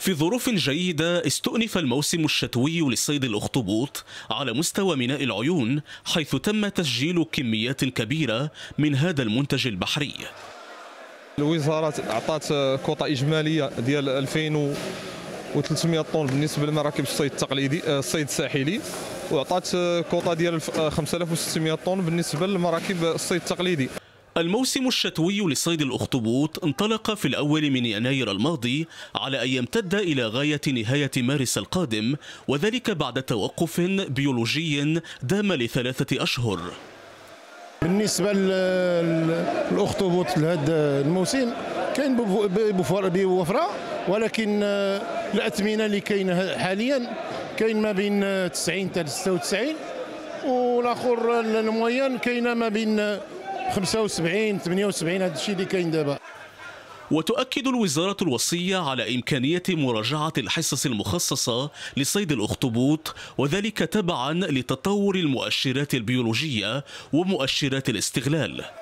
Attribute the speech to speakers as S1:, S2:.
S1: في ظروف جيدة استؤنف الموسم الشتوي لصيد الأخطبوط على مستوى ميناء العيون، حيث تم تسجيل كميات كبيرة من هذا المنتج البحري.
S2: الوزارة أعطت كوطة إجمالية ديال 2300 طن بالنسبة لمراكب الصيد التقليدي الصيد الساحلي، وأعطت كوطة ديال 5600 طن بالنسبة لمراكب الصيد التقليدي.
S1: الموسم الشتوي لصيد الأخطبوط انطلق في الأول من يناير الماضي على أن يمتد إلى غاية نهاية مارس القادم، وذلك بعد توقف بيولوجي دام ل3 أشهر.
S3: بالنسبة للأخطبوط لهذا الموسم كاين بوفرة، ولكن الأثمنة اللي كاينة حاليا كاين ما بين 90 حتى 96، والآخر الموين كاينة ما بين 75 78. هذا الشيء اللي كاين دابا.
S1: وتؤكد الوزارة الوصية على إمكانية مراجعة الحصص المخصصة لصيد الأخطبوط، وذلك تبعا لتطور المؤشرات البيولوجية ومؤشرات الاستغلال.